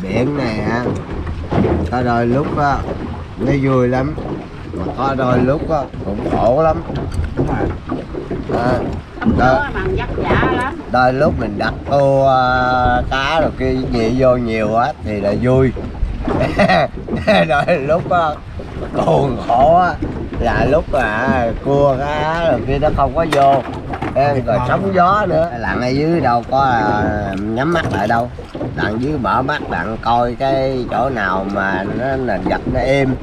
biển này á, có đôi lúc á nó vui lắm, mà có đôi lúc á cũng khổ lắm. Đúng rồi. Đôi lúc mình đặt cô cá rồi kia nhị vô nhiều á thì là vui. Đôi lúc á còn khổ á là lúc mà cua cá rồi kia nó không có vô. Rồi sóng gió nữa, lặn ở dưới đâu có nhắm mắt lại đâu, lặn dưới mở mắt lặn coi cái chỗ nào mà nó nền gạch nó êm.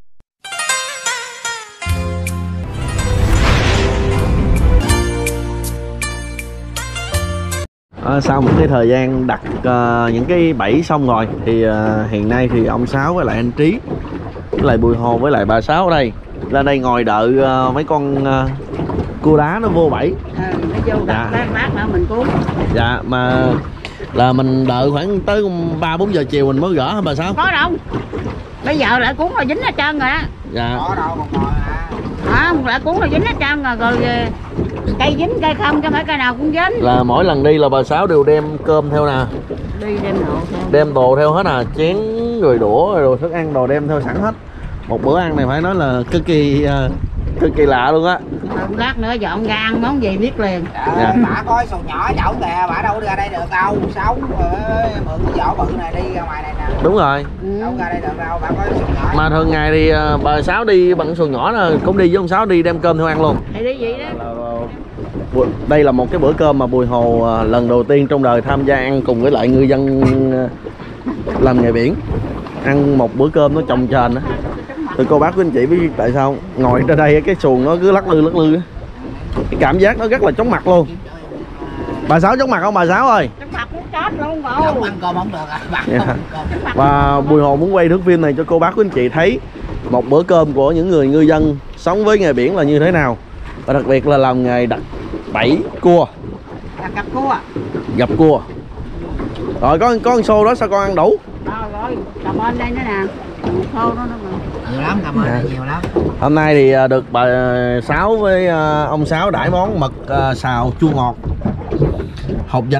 Sau một cái thời gian đặt những cái bẫy xong rồi thì hiện nay thì ông Sáu với lại anh Trí với lại Bùi Hồ với lại bà Sáu ở đây lên đây ngồi đợi mấy con cua đá nó vô bẫy. Nó vô đặt mát nữa mình cuốn. Dạ, mà là mình đợi khoảng tới 3-4 giờ chiều mình mới gỡ hả bà Sáu? Có đâu, bây giờ lại cuốn rồi dính hết trơn rồi á. Dạ. Có đâu còn ngồi lại cuốn rồi dính hết trơn rồi, cây dính cây không chứ phải cây nào cũng dính. Là mỗi lần đi là bà Sáu đều đem cơm theo nè, đi đem đồ theo, đem đồ theo hết nè, chén rồi đũa rồi đồ thức ăn đồ đem theo sẵn hết. Một bữa ăn này phải nói là cực kỳ lạ luôn á. Lát nữa dọn ra ăn món gì biết liền. Dạ. Bà có sầu nhỏ chậu kìa, bà đâu ra đây được đâu, sống mượn cái vỏ bự này đi ra ngoài này nè. Đúng rồi. Đâu ra đây được đâu, bà có sầu nhỏ. Mà thường ngày thì bà Sáu đi bằng xuồng nhỏ nè, cũng đi với ông Sáu đi đem cơm theo ăn luôn. Thì đi vậy đó. Đây là một cái bữa cơm mà Bùi Hồ lần đầu tiên trong đời tham gia ăn cùng với lại ngư dân làm nghề biển. Ăn một bữa cơm nó chồng chền á. Thì cô bác quý anh chị biết tại sao ngồi trên đây cái xuồng nó cứ lắc lư, cái cảm giác nó rất là chóng mặt luôn. Bà Sáu chóng mặt không bà Sáu ơi? Chóng mặt muốn chết luôn bộ. Không ăn cơm không được à. Và Bùi Hồ muốn quay thước phim này cho cô bác quý anh chị thấy một bữa cơm của những người ngư dân sống với nghề biển là như thế nào, và đặc biệt là làm nghề đặt bẫy cua, Gặp cua. gặp cua. Rồi có con xô đó sao con ăn đủ? Rồi cảm ơn đây nữa nè, khô đó mà. Nhiều lắm, cảm ơn nhiều lắm. Hôm nay thì được bà Sáu với ông Sáu đãi món mực xào chua ngọt, hột vịt.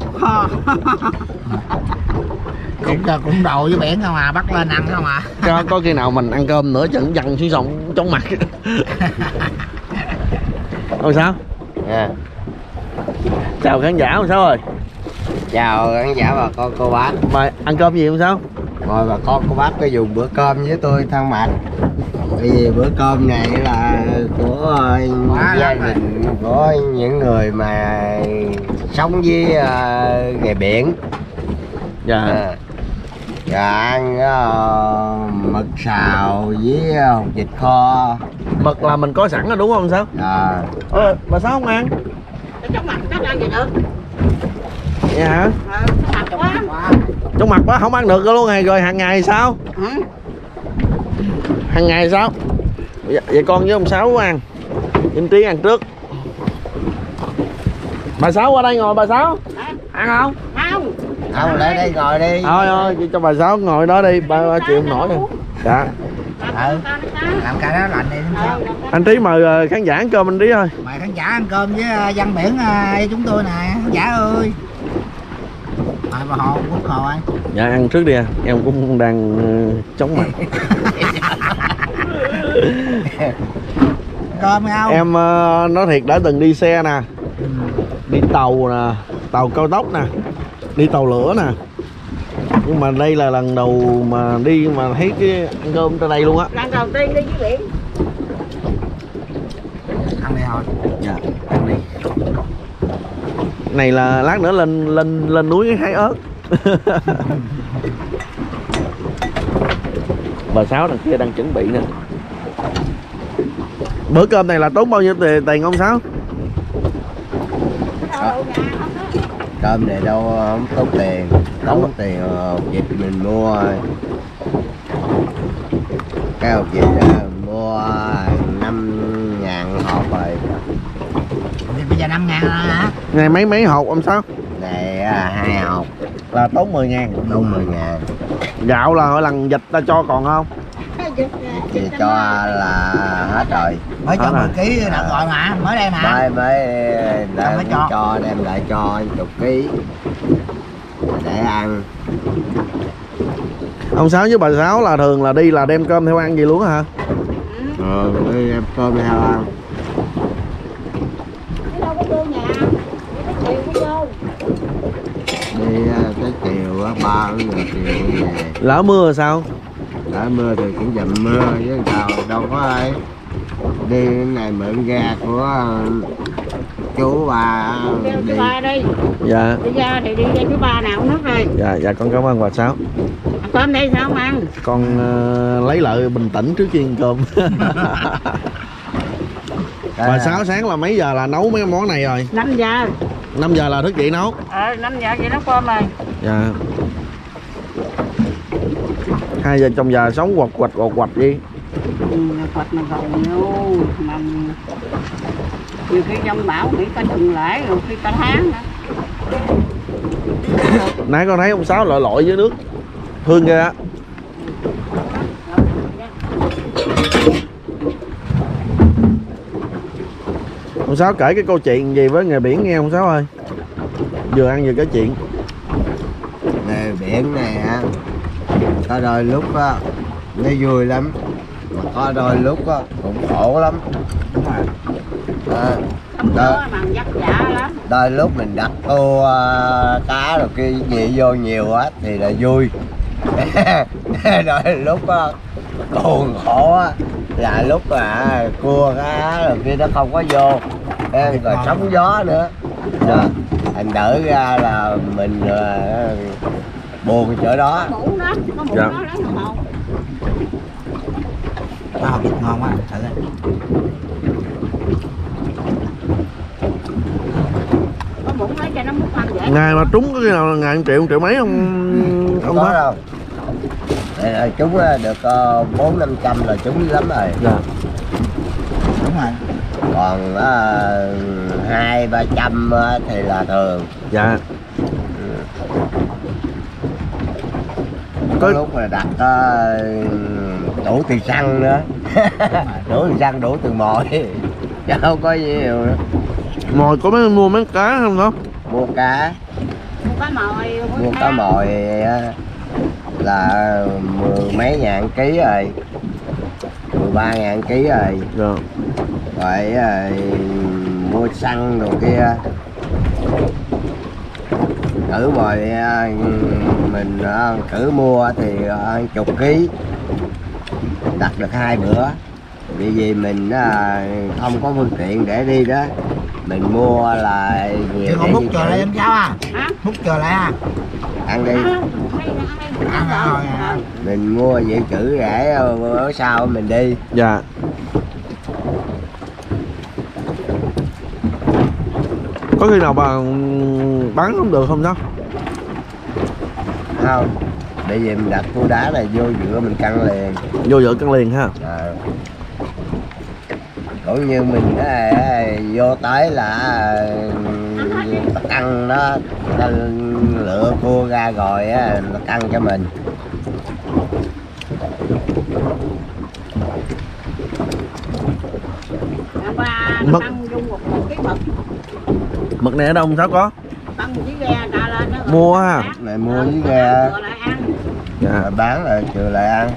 Cũng đồ với biển không à, bắt lên ăn không à. Có khi nào mình ăn cơm nữa chừng dằn xuống sông chóng mặt. Ông Sáu. Yeah. Chào khán giả ông Sáu ơi. Chào khán giả và con cô bác. Mà ăn cơm gì không Sáu? Rồi bà con cô bác có dùng bữa cơm với tôi thân mật. Bởi vì bữa cơm này là của gia đình của những người mà sống với nghề biển. Dạ. Dạ ăn mực xào với hột vịt kho. Mực là mình có sẵn rồi đúng không Sáu? Dạ. Bà Sáu không ăn? Chóng mặt chắc ăn gì được. Vậy hả? Chóng mặt quá. Chóng mặt quá không ăn được luôn này. Rồi hàng ngày sao? Hàng ngày sao? Vậy con với ông Sáu ăn, em Trí ăn trước. Bà Sáu qua đây ngồi bà Sáu. Ăn không? Không. Không, lại đây ngồi đi. Thôi cho bà Sáu ngồi đó đi, ba chịu không nổi rồi. Dạ. Làm cái đó lạnh đi. Anh Trí mời khán giả ăn cơm anh Trí ơi. Mời khán giả ăn cơm với dân biển chúng tôi nè, khán giả ơi. Mời bà Hồ, Quốc Hồ ơi. Dạ ăn trước đi à, em cũng đang chóng mặt. Cơm không? Em nói thiệt đã từng đi xe nè, đi tàu nè, tàu cao tốc nè, đi tàu lửa nè, nhưng mà đây là lần đầu mà đi mà thấy cái ăn cơm trên đây luôn á. Lần đầu tiên đi dưới biển. Ăn đi thôi. Dạ ăn đi. Này là lát nữa lên núi hái ớt. Bà Sáu đằng kia đang chuẩn bị nè. Bữa cơm này là tốn bao nhiêu tiền ông Sáu? Cơm này đâu không tốn tiền, tốn tiền vịt mình mua. Cái hộp vịt mua 5.000 hộp rồi. Bây giờ 5.000 rồi hả? Này mấy hộp ông Sáu? Này 2 hộp Là tốn 10.000. tốn 10.000. Gạo là mỗi lần vịt ta cho còn không? Thì cho là hết rồi. Mới cho 10 kg đợt rồi mà, mới đây mà. Mới đem cho đem lại cho 10 kg. để ăn. Ông Sáu với bà Sáu là thường là đi là đem cơm theo ăn gì luôn hả? Đi em cơm theo ăn. Đâu có vô nhà, cái chiều có vô. Đi tới chiều á, 3 giờ chiều về. Lỡ mưa rồi sao? Đã mưa thì cũng dầm mưa chứ sao đâu có ai. Đi cái này mượn ghe của chú bà Đi đi. chú ba đi. Dạ. Đi ra thì đi ra chú ba nào cũng nước rồi. Dạ, dạ con cảm ơn bà Sáu. Cơm đây sao không ăn? Con lấy lại bình tĩnh trước khi ăn cơm. Bà Sáu sáng là mấy giờ là nấu mấy món này rồi? 5 giờ. 5 giờ là thức dậy nấu. 5 giờ vậy nấu cơm rồi. Dạ. Hai giờ trong giờ sống quạch đi. Quạch mà còn nhiều mà nhiều khi trong bão nghĩ cả tuần lễ rồi khi cả tháng nữa. Nãy con thấy ông Sáu lội dưới nước thương ghê á. Ông Sáu kể cái câu chuyện gì với nghề biển nghe ông Sáu ơi. Vừa ăn vừa kể chuyện. Nghề biển này á, có đôi lúc á nó vui lắm, mà có đôi lúc á cũng khổ lắm. Đó, Bằng vất vả lắm. đôi lúc mình đặt tô cá rồi kia nhị vô nhiều á thì là vui. Đôi lúc á còn khổ á là lúc mà cua cá rồi kia nó không có vô, rồi sóng gió nữa. Đó, thành đỡ ra là mình buồn chỗ đó. Có mũ đó, có mũ Dạ. đó lấy đồng hồ. Ba học thịt ngon quá, thật đấy. Có mũ lấy cho nó múc ăn vậy. Ngày mà trúng có khi nào là ngày 1 triệu mấy ông Không có Sáu? đâu. Chúng được 400-500 là chúng lắm rồi. Dạ. Đúng rồi. Còn 200-300 thì là thường. Dạ. Có lúc mà đặt đủ tiền xăng nữa. Đủ tiền xăng, đủ tiền mồi. Chứ không có gì nhiều nữa. Mồi có mua mấy cá không đó? Mua cá, Mua cá mồi. mua cá mồi là 10 mấy ngàn ký rồi, 13.000 ký rồi. Dạ. Rồi mua xăng đồ kia, cử mồi mình cử mua thì 10 ký, đặt được 2 bữa. Vì mình không có phương tiện để đi đó, mình mua là nhiều. Chứ không múc chờ lại em cháu à? Hả? Múc chờ lại à? Ăn đi. Ăn rồi. Mình mua dự trữ để bữa sau mình đi. Dạ. Có khi nào bà bán không được không đó? Không, bởi vì mình đặt cua đá này vô giữa mình căng liền. Vô vợ cân liền ha. Cũng như mình vô tới là ta căng nó, ta lựa cua ra rồi á, ta căng cho mình. Mực. Cái mực. Mực này ở đâu ông Sáu có? Tăng một chiếc ghe trả lên đó. Mua ha. Này mua với ghe. Rồi lại ăn. Dạ. Bán rồi chiều lại ăn.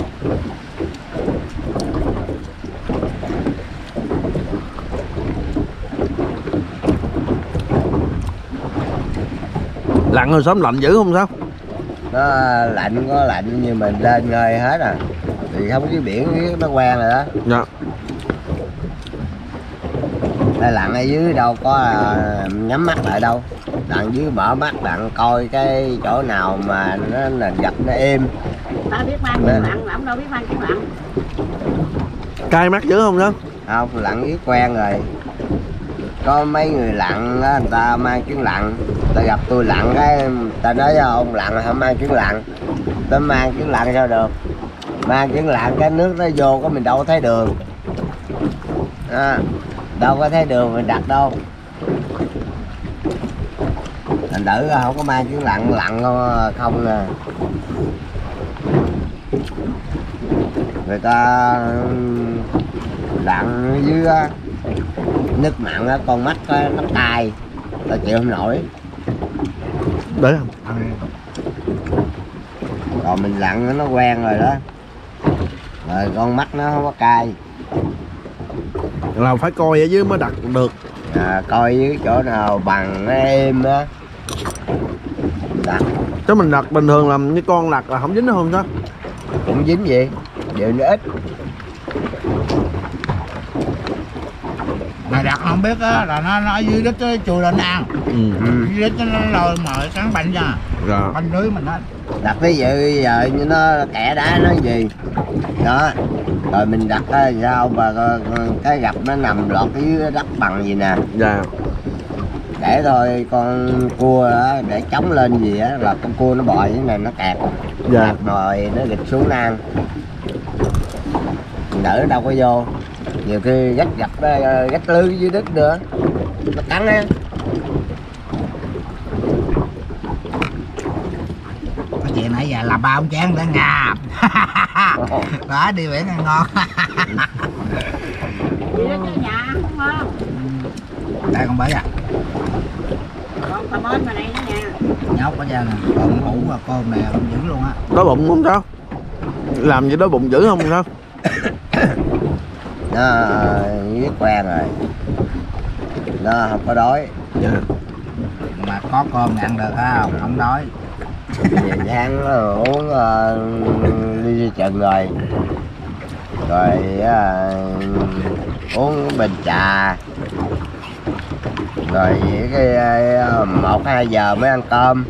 Lặn rồi sớm lạnh dữ không sao? Nó lạnh có lạnh như mình lên ngơi hết à. Thì không dưới biển nó quen rồi đó. Dạ. Lặn ở dưới đâu có nhắm mắt lại đâu. Lặn dưới mở mắt lặn coi cái chỗ nào mà nó nền gạch nó êm. Ta biết mang kiếm lặn, ổng đâu biết mang kiếm lặn. Cay mắt dữ không đó? Không, lặn dưới quen rồi. Có mấy người lặn đó, người ta mang kiếm lặn. Ta gặp tôi lặn cái ta nói cho ông lặn không mang kiếm lặn. Ta mang kiếm lặn sao được. Mang kiếm lặn cái nước nó vô có mình đâu có thấy đường. Đâu có thấy đường mình đặt đâu. Thành thử không có mang kiếm lặn, lặn không nè. Người ta lặn dưới nước mặn á, con mắt nó cay, ta chịu không nổi. Đấy không? Còn mình lặn nó quen rồi đó, rồi con mắt nó không có cay. Là phải coi ở dưới mới đặt được. Coi dưới chỗ nào bằng êm á đặt. Chứ mình đặt bình thường làm như con đặt là không dính nó không sao? Cũng dính vậy, vậy nó ít. Mà đặt không biết á là nó ở dưới đất chui lên ăn. Dưới đất nó lôi mọi cắn banh ra. Rồi. Banh lưới mình hết. Đặt ví dụ giờ như nó kẻ đá nó gì đó, rồi mình đặt á sao mà cái gặp nó nằm lọt dưới đất bằng gì nè. Dạ. Để thôi con cua đó, để chống lên gì á là con cua nó bò dưới này nó kẹp. Dạ. Kẹp rồi nó gịch xuống nó ăn. Đỡ đâu có vô. Nhiều khi gách gặp gách lưới dưới đất nữa nó cắn á. Cái chuyện nãy giờ làm 3 ống chén đã ngà. Đó đi biển ăn ngon. Đi đến cái nhà không ngon. Đây con bể à. Còn tầm ơn mà này nữa nha. Nhóc ở trên nè, còn hũ và cơm nè dữ luôn á. Đói bụng không sao? Làm gì đói bụng dữ không sao? Nó biết quen rồi, nó không có đói. Dạ. Mà có cơm ăn được không? Không đói. Về tháng nó uống ly chừng rồi, rồi uống bình trà, rồi cái 1-2 giờ mới ăn cơm.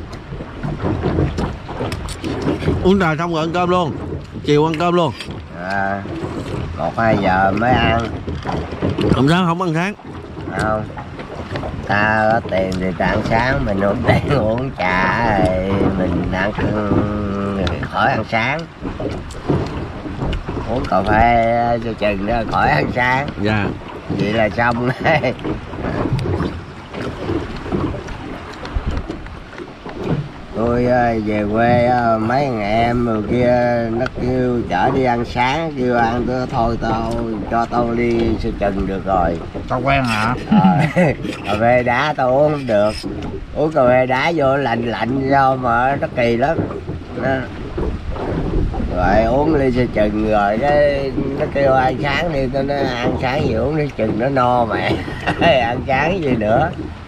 Uống trà xong rồi ăn cơm luôn. Chiều ăn cơm luôn. 1-2 giờ mới ăn. Không sao, không ăn sáng. Không, ta có tiền thì ta ăn sáng, mình không tiền uống trà thì mình ăn khỏi ăn sáng. Uống cà phê cho chừng đó khỏi ăn sáng. Dạ. Vậy là xong. Tôi về quê mấy thằng em rồi kia nó kêu chở đi ăn sáng, kêu ăn thôi tao cho tao đi sơ chừng được rồi. Tao quen hả? Cà phê đá tao uống không được, uống cà phê đá vô lạnh lạnh sao mà nó kỳ lắm đó. Rồi uống ly sơ chừng rồi cái nó kêu ăn sáng đi, tao nói ăn sáng gì uống ly chừng nó no mẹ. Ăn sáng gì nữa.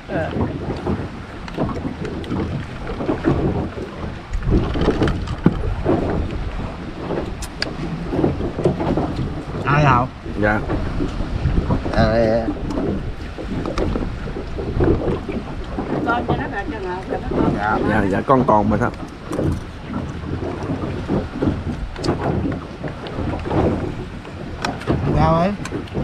Ai không? Dạ. Con cho nó là cho ngọt rồi nó con. Dạ, dạ con còn mà sao? Sao ấy?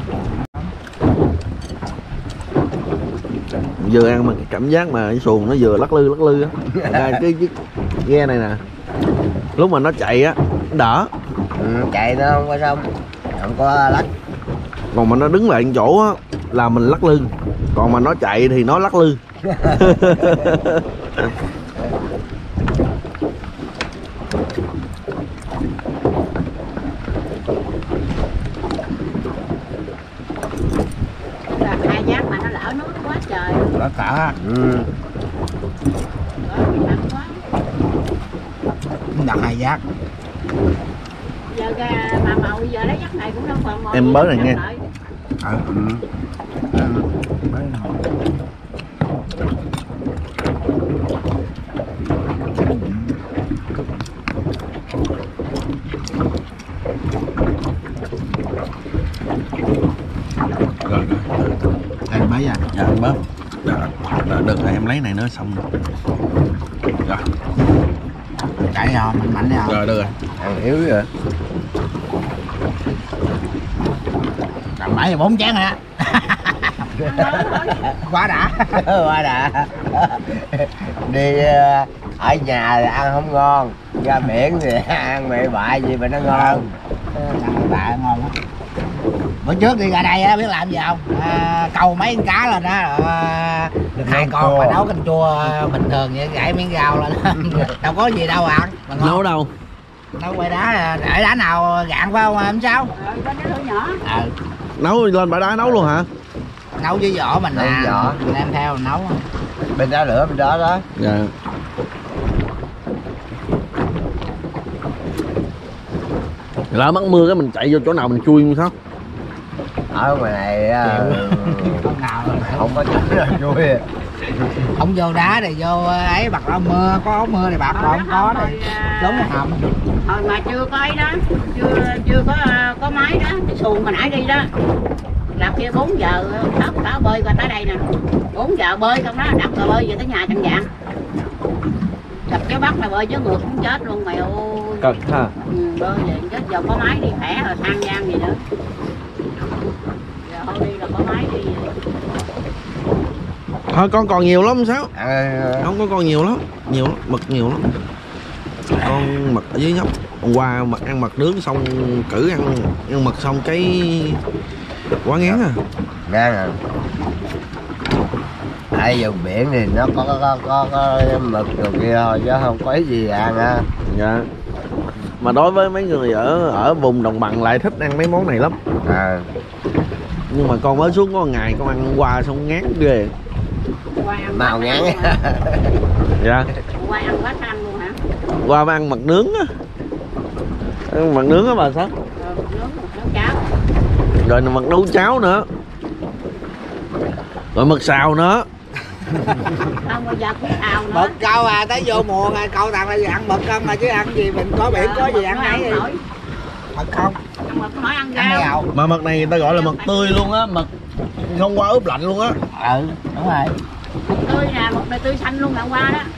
Vừa ăn mà cái cảm giác mà cái xuồng nó vừa lắc lư á. cái ghe này nè, lúc mà nó chạy á nó đỡ. Chạy nó không có xong, không có lắc. Còn mà nó đứng lại chỗ á là mình lắc lư, còn mà nó chạy thì nó lắc lư. Là hai giác mà nó lỡ nước quá trời. Đó cả. Đó bị nặng quá. Đặt 2 giác. Giờ bà màu giờ lấy giác này cũng đâu còn màu. Em bớt này nghe. Rồi. Em mấy à? Dạ anh bớt. Được rồi em lấy này nữa xong rồi. Rồi. Chạy không? Mạnh mạnh không? Rồi được rồi. Ăn yếu rồi. Làm 7 4 chén rồi đó. Quá đã. Quá đã. Đi ở nhà thì ăn không ngon, ra biển thì ăn bậy bạ gì mà nó ngon. Ăn bạ ngon lắm. Bữa trước đi ra đây á biết làm gì không? Câu mấy con cá lên đó được 2 con mà nấu canh chua bình thường vậy, gãy miếng rau lên. Đâu có gì đâu ăn. Nấu đâu? Nấu quay đá, để đá nào gạn phải không em sao? Có cái lưỡi nhỏ. Nấu lên bãi đá nấu luôn hả? Nấu với vỏ mình Nấu nè, vỏ. mình đem theo mình nấu. Bên đó lửa bên đó đó. Dạ. Lỡ mắc mưa cái mình chạy vô chỗ nào mình chui sao? Ở ngoài này Con nào không có chỗ nào vui. không vô đá thì vô ấy bạc áo mưa, có áo mưa thì bạc không có thì lớn hầm. Hồi mà chưa có ấy đó, chưa có máy đó, cái xuồng mà nãy đi đó. Làm kia 4 giờ tháo bơi qua tới đây nè. 4 giờ bơi không đó, đập rồi bơi về tới nhà chẳng dạng. Gặp cháu bắt là bơi chứ ngược cũng chết luôn mày ơi. Cực ha. Bơi về chết giờ có máy đi khỏe rồi sang gian gì nữa. Giờ thôi đi là có máy đi. Thôi con còn nhiều lắm sao? Không Không có con nhiều lắm, mực nhiều lắm. Con mực ở dưới nhóc. Hôm qua mực ăn mực nướng xong cử ăn mực xong cái quá ngán à. ngang à. Tại vùng biển thì nó có mực rồi kia thôi chứ không có gì ăn á. Dạ. Mà đối với mấy người ở vùng đồng bằng lại thích ăn mấy món này lắm. Nhưng mà con mới xuống có một ngày con ăn qua xong ngán ghê. Màu ngán. Dạ. Qua ăn quá ăn luôn hả? Qua mới ăn mực nướng á. Mực nướng á bà sao? Nướng cháo. Rồi mực nấu cháo nữa. Rồi mực xào nữa. Không bao giờ cũng xào nữa. Mực câu à, tới vô mùa mà câu thằng là ăn mực không mà chứ ăn gì mình có biển có gì ăn nấy đi. Mực không? Ăn mực hỏi ăn Ăn rau. gạo. Mà mực này người ta gọi là mực tươi luôn á, mực không qua ướp lạnh luôn á. Đúng rồi. Mực tươi nè, mực này tươi xanh luôn đặng qua đó.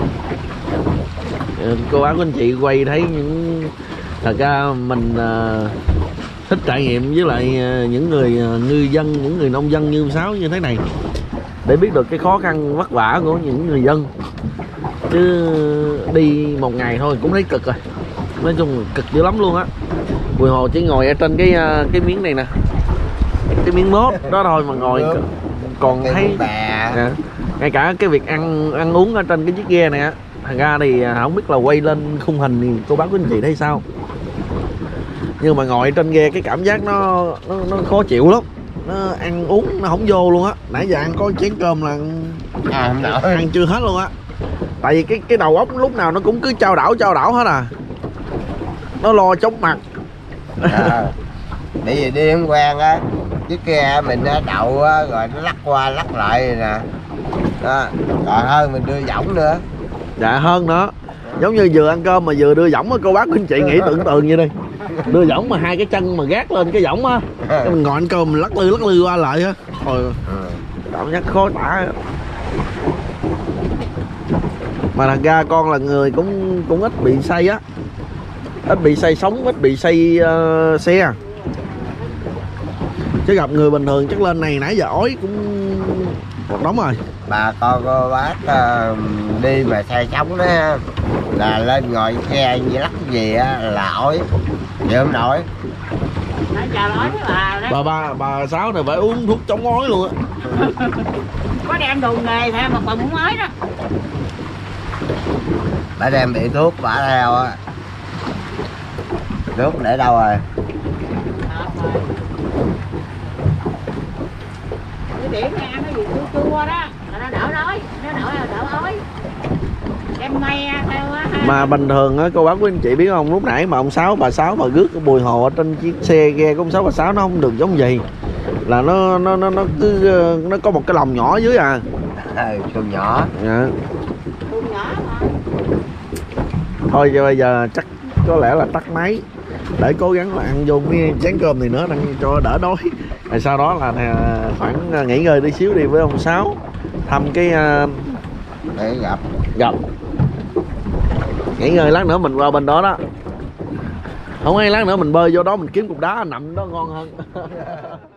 Cô bác của anh chị quay thấy những thật ra mình thích trải nghiệm với lại những người ngư dân, những người nông dân như Sáu như thế này để biết được cái khó khăn vất vả của những người dân, chứ đi một ngày thôi cũng thấy cực rồi, nói chung cực dữ lắm luôn á. Bùi Hồ chỉ ngồi ở trên cái miếng này nè, cái miếng mốt đó thôi mà ngồi còn thấy ngay cả cái việc ăn uống ở trên cái chiếc ghe này á. Thành ra thì không biết là quay lên khung hình thì cô bác của anh chị thấy sao, nhưng mà ngồi trên ghe cái cảm giác nó khó chịu lắm, nó ăn uống nó không vô luôn á. Nãy giờ ăn có chén cơm là ăn chưa hết luôn á, tại vì cái đầu óc lúc nào nó cũng cứ chao đảo hết à, nó lo chóng mặt. Bởi vì đi không quen á, chiếc ghe mình đậu á, rồi nó lắc qua lắc lại rồi nè đó. Còn hơn mình đưa võng nữa. Dạ hơn nữa, giống như vừa ăn cơm mà vừa đưa võng á. Cô bác của anh chị nghĩ tưởng tượng vậy đi, đưa võng mà hai cái chân mà gác lên cái võng á, cái mình ngồi ăn cơm mình lắc lư qua lại á, rồi cảm giác khó tả. Mà thật ra con là người cũng ít bị say á, ít bị say sóng, ít bị say xe, chứ gặp người bình thường chắc lên này nãy giờ ói cũng một đống rồi. Bà con cô bác đi mà say sóng đó là lên ngồi xe gì lắc gì á là ói chịu không nổi. Nãy giờ nói với bà đó. Bà Sáu này phải uống thuốc chống ói luôn á. Có đem đồ nghề theo mà còn muốn ói đó. Bà đem bị thuốc bà theo á. Thuốc để đâu rồi? Cái điểm này ăn cái gì chua đó là nó đỡ đói, nó đỡ ói. Đem me theo á. Mà bình thường á cô bác quý anh chị biết không, lúc nãy mà ông Sáu bà Sáu mà rước cái Bùi Hồ ở trên chiếc xe ghe của ông Sáu bà Sáu nó không được giống gì, là nó cứ nó có một cái lồng nhỏ dưới à. Xuồng nhỏ. Dạ. Xuồng nhỏ mà. Thôi bây giờ chắc có lẽ là tắt máy để cố gắng là ăn vô cái chén cơm này nữa cho đỡ đói. Rồi sau đó là khoảng nghỉ ngơi đi xíu đi với ông Sáu thăm cái để gặp nghỉ ngơi lát nữa mình qua bên đó đó, không hay lát nữa mình bơi vô đó mình kiếm cục đá nằm đó ngon hơn.